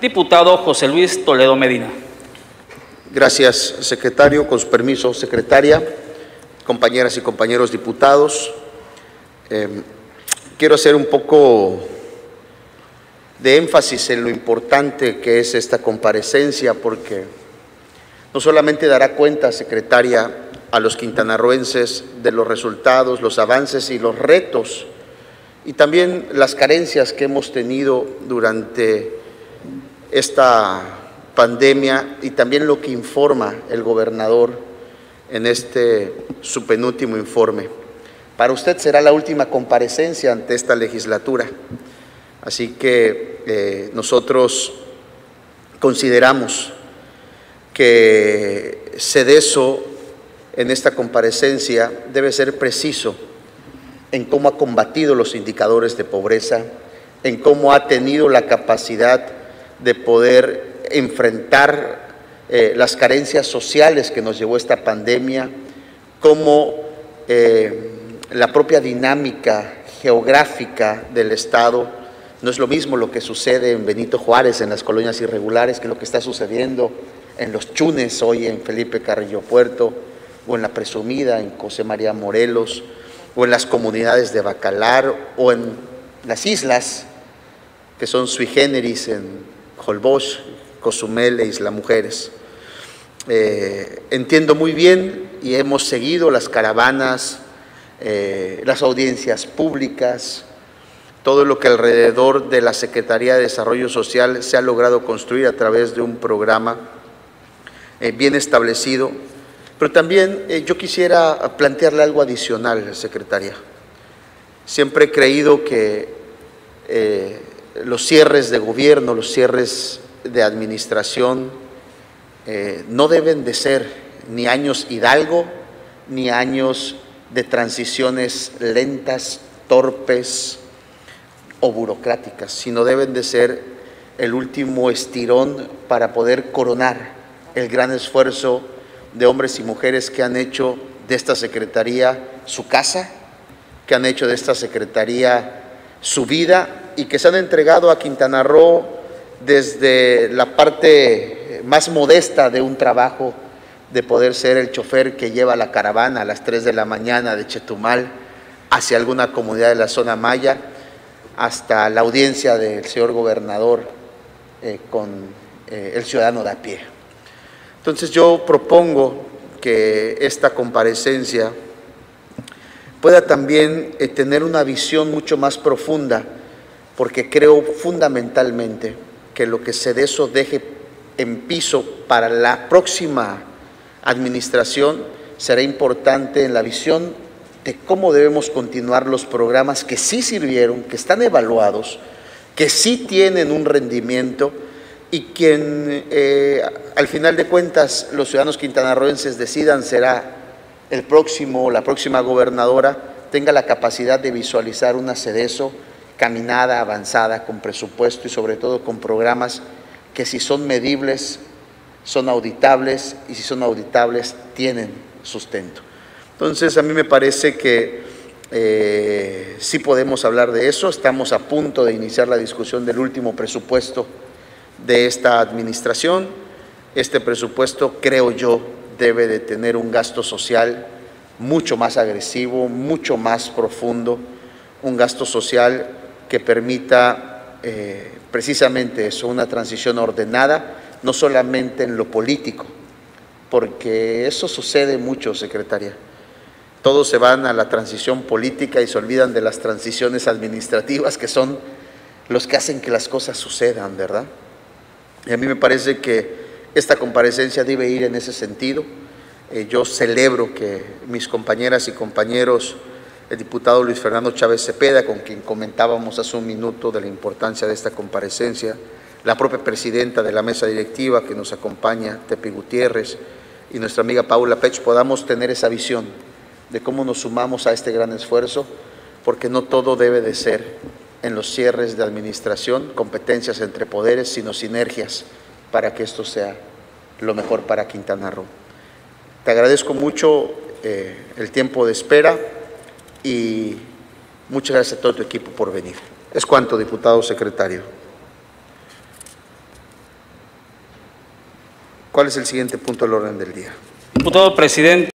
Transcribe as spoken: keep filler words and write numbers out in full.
Diputado José Luis Toledo Medina. Gracias, secretario. Con su permiso, secretaria, compañeras y compañeros diputados, eh, quiero hacer un poco de énfasis en lo importante que es esta comparecencia, porque no solamente dará cuenta, secretaria, a los quintanarroenses de los resultados, los avances y los retos, y también las carencias que hemos tenido durante esta pandemia, y también lo que informa el gobernador en este su penúltimo informe. Para usted será la última comparecencia ante esta legislatura, así que eh, nosotros consideramos que Sedeso en esta comparecencia debe ser preciso en cómo ha combatido los indicadores de pobreza, en cómo ha tenido la capacidad de poder enfrentar eh, las carencias sociales que nos llevó esta pandemia, cómo eh, la propia dinámica geográfica del Estado no es lo mismo lo que sucede en Benito Juárez, en las colonias irregulares, que lo que está sucediendo en Los Chunes, hoy en Felipe Carrillo Puerto, o en La Presumida, en José María Morelos, o en las comunidades de Bacalar, o en las islas que son sui generis, en Holbox, Cozumel e Isla Mujeres. Eh, entiendo muy bien y hemos seguido las caravanas, eh, las audiencias públicas, todo lo que alrededor de la Secretaría de Desarrollo Social se ha logrado construir a través de un programa eh, bien establecido. Pero también eh, yo quisiera plantearle algo adicional, secretaria. Siempre he creído que eh, los cierres de gobierno, los cierres de administración, eh, no deben de ser ni años Hidalgo, ni años de transiciones lentas, torpes o burocráticas, sino deben de ser el último estirón para poder coronar el gran esfuerzo de hombres y mujeres que han hecho de esta Secretaría su casa, que han hecho de esta Secretaría su vida y que se han entregado a Quintana Roo desde la parte más modesta de un trabajo, de poder ser el chofer que lleva la caravana a las tres de la mañana de Chetumal hacia alguna comunidad de la zona maya, hasta la audiencia del señor gobernador eh, con eh, el ciudadano de a pie. Entonces yo propongo que esta comparecencia pueda también eh, tener una visión mucho más profunda, porque creo fundamentalmente que lo que Sedeso deje en piso para la próxima administración será importante en la visión de cómo debemos continuar los programas que sí sirvieron, que están evaluados, que sí tienen un rendimiento, y quien eh, al final de cuentas los ciudadanos quintanarroenses decidan será el próximo o la próxima gobernadora, tenga la capacidad de visualizar una Sedeso caminada, avanzada, con presupuesto y sobre todo con programas que, si son medibles, son auditables, y si son auditables tienen sustento. Entonces a mí me parece que eh, sí podemos hablar de eso. Estamos a punto de iniciar la discusión del último presupuesto de esta administración. Este presupuesto, creo yo, debe de tener un gasto social mucho más agresivo, mucho más profundo, un gasto social que permita eh, precisamente eso, una transición ordenada, no solamente en lo político, porque eso sucede mucho, secretaria. Todos se van a la transición política y se olvidan de las transiciones administrativas, que son los que hacen que las cosas sucedan, ¿verdad? Y a mí me parece que esta comparecencia debe ir en ese sentido. Eh, yo celebro que mis compañeras y compañeros, el diputado Luis Fernando Chávez Cepeda, con quien comentábamos hace un minuto de la importancia de esta comparecencia, la propia presidenta de la mesa directiva que nos acompaña, Tepi Gutiérrez, y nuestra amiga Paula Pech, podamos tener esa visión de cómo nos sumamos a este gran esfuerzo, porque no todo debe de ser en los cierres de administración, competencias entre poderes, sino sinergias para que esto sea lo mejor para Quintana Roo. Te agradezco mucho eh, el tiempo de espera y muchas gracias a todo tu equipo por venir. Es cuanto, diputado secretario. ¿Cuál es el siguiente punto del orden del día? Diputado presidente.